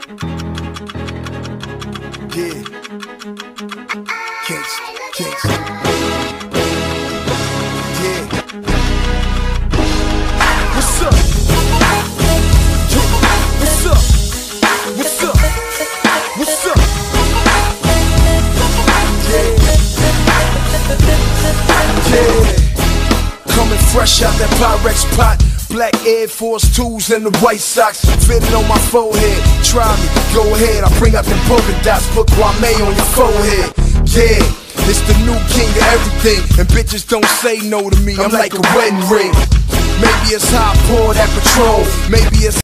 Yeah. Kicks. Yeah. What's up? What's up? What's up? What's up? Yeah. Coming fresh out that Pyrex pot. Black Air Force 2s and the White Sox fitted on my forehead. Try me, go ahead. I bring out the polka dots, put Kwame on your forehead. Yeah, it's the new king of everything, and bitches don't say no to me. I'm like a wedding ring. Maybe it's how I pour that Patrol. Maybe it's